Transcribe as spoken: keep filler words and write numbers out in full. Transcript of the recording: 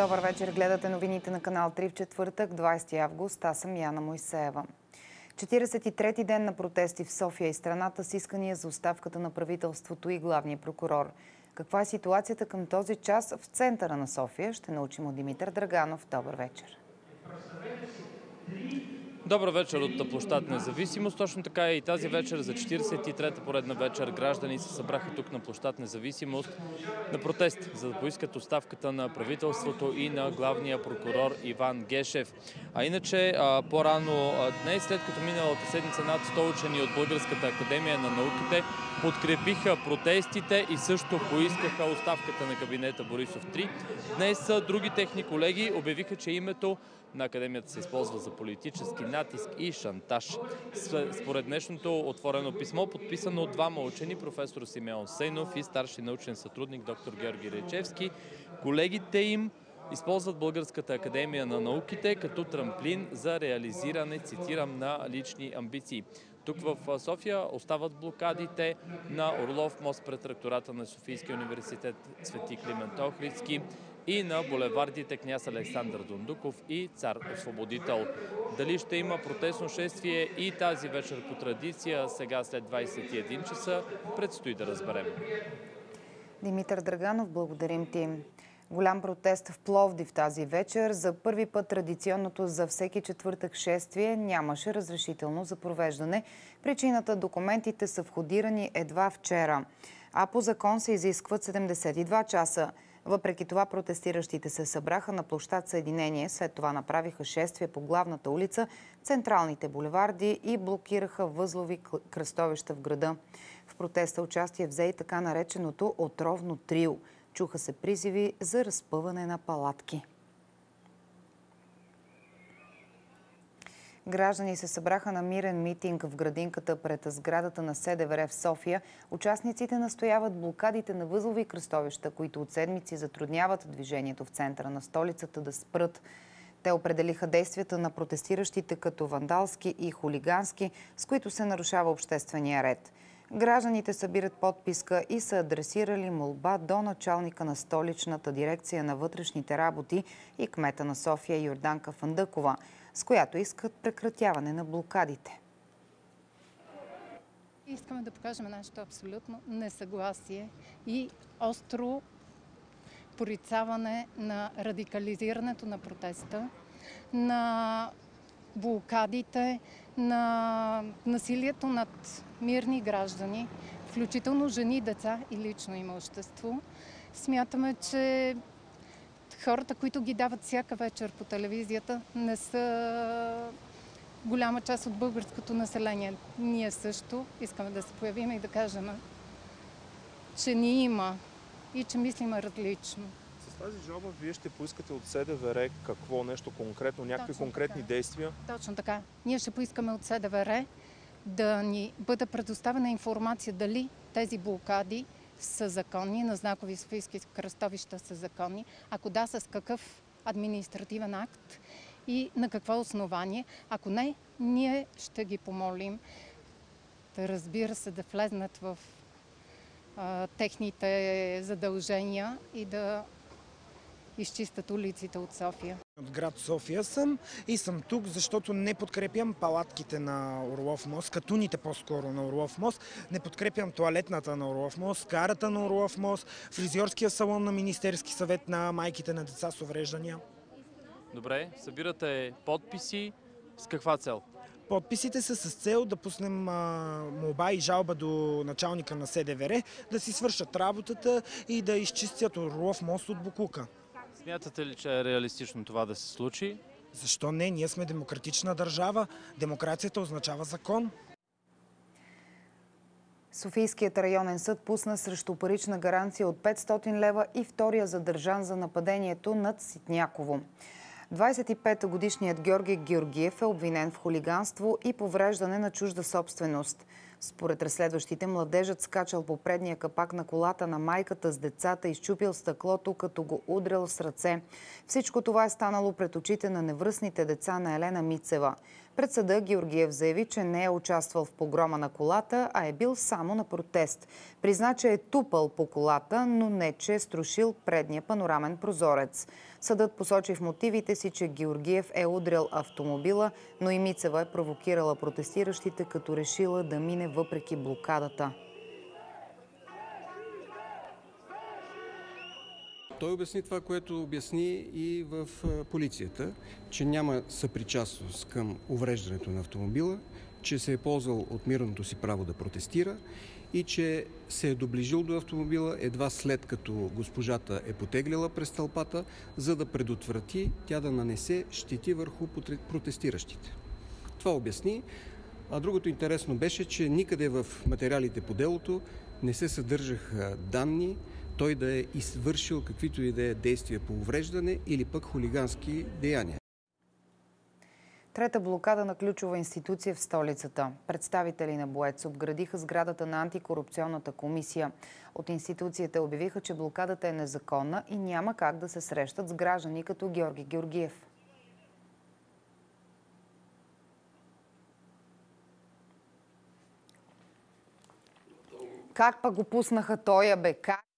Добър вечер, гледате новините на канал три в четвъртък, двадесети август. Аз съм Яна Мойсеева. четиридесет и трети ден на протести в София и страната с искания за оставката на правителството и главния прокурор. Каква е ситуацията към този час в центъра на София? Ще научим от Димитър Драганов. Добър вечер. Добър вечер от площад Независимост. Точно така и тази вечер за четиридесет и трета поредна вечер граждани се събраха тук на площад Независимост на протест, за да поискат оставката на правителството и на главния прокурор Иван Гешев. А иначе по-рано днес, след като миналата седмица над сто учени от Българската академия на науките подкрепиха протестите и също поискаха оставката на кабинета Борисов три, днес други техни колеги обявиха, че името на академията се използва за политически натиск и шантаж. Според днешното отворено писмо, подписано от двама учени, професор Симеон Сейнов и старши научен сътрудник доктор Георги Райчевски, колегите им използват Българската академия на науките като трамплин за реализиране, цитирам, на лични амбиции. Тук в София остават блокадите на Орлов мост пред ректората на Софийския университет Свети Климент Охридски и на булевардите Княз Александър Дондуков и Цар Освободител. Дали ще има протестно шествие и тази вечер по традиция, сега след двадесет и един часа, предстои да разберем. Димитър Драганов, благодарим ти. Голям протест в Пловдив тази вечер. За първи път традиционното за всеки четвъртък шествие нямаше разрешително за провеждане. Причината: документите са входирани едва вчера, а по закон се изискват седемдесет и два часа. Въпреки това протестиращите се събраха на площад Съединение, след това направиха шествие по главната улица, централните булеварди и блокираха възлови кръстовища в града. В протеста участие взе и така нареченото отровно трио. Чуха се призиви за разпъване на палатки. Граждани се събраха на мирен митинг в градинката пред сградата на СДВР в София. Участниците настояват блокадите на възлови кръстовища, които от седмици затрудняват движението в центъра на столицата, да спрат. Те определиха действията на протестиращите като вандалски и хулигански, с които се нарушава обществения ред. Гражданите събират подписка и са адресирали молба до началника на столичната дирекция на вътрешните работи и кмета на София Йорданка Фандъкова, с която искат прекратяване на блокадите. Искаме да покажем нашето абсолютно несъгласие и остро порицаване на радикализирането на протеста, на блокадите, на насилието над мирни граждани, включително жени, деца и лично имущество. Смятаме, че хората, които ги дават всяка вечер по телевизията, не са голяма част от българското население. Ние също искаме да се появим и да кажем, че ни има и че мислим различно. С тази жалба вие ще поискате от СДВР какво, нещо конкретно, някакви Точно конкретни така. действия? Точно така. Ние ще поискаме от СДВР да ни бъде предоставена информация дали тези блокади са законни, на знакови софийски кръстовища са законни, ако да, с какъв административен акт и на какво основание. Ако не, ние ще ги помолим да, разбира се, да влезнат в а, техните задължения и да изчистят улиците от София. От град София съм и съм тук, защото не подкрепям палатките на Орлов мост, катуните по-скоро на Орлов мост, не подкрепям тоалетната на Орлов мост, карата на Орлов мост, фризьорския салон на Министерски съвет на майките на деца с увреждания. Добре, събирате подписи. С каква цел? Подписите са с цел да пуснем а, молба и жалба до началника на СДВР, да си свършат работата и да изчистят Орлов мост от боклука. Смятате ли, че е реалистично това да се случи? Защо не? Ние сме демократична държава. Демокрацията означава закон. Софийският районен съд пусна срещу парична гаранция от петстотин лева и втория задържан за нападението над Ситняково. двадесет и петгодишният Георги Георгиев е обвинен в хулиганство и повреждане на чужда собственост. Според разследващите, младежът скачал по предния капак на колата на майката с децата и счупил стъклото, като го удрял с ръце. Всичко това е станало пред очите на невръстните деца на Елена Мицева. Пред съда Георгиев заяви, че не е участвал в погрома на колата, а е бил само на протест. Призна, че е тупал по колата, но не че е струшил предния панорамен прозорец. Съдът посочи в мотивите си, че Георгиев е удрял автомобила, но и Мицева е провокирала протестиращите, като решила да мине въпреки блокадата. Той обясни това, което обясни и в полицията, че няма съпричастност към увреждането на автомобила, че се е ползвал от мирното си право да протестира и че се е доближил до автомобила едва след като госпожата е потеглила през тълпата, за да предотврати тя да нанесе щети върху протестиращите. Това обясни. А другото интересно беше, че никъде в материалите по делото не се съдържаха данни той да е извършил каквито и да е действия по увреждане или пък хулигански деяния. Трета блокада на ключова институция в столицата. Представители на БОЕЦ обградиха сградата на антикорупционната комисия. От институцията обявиха, че блокадата е незаконна и няма как да се срещат с граждани като Георги Георгиев. Как па го пуснаха тоя бе? Как?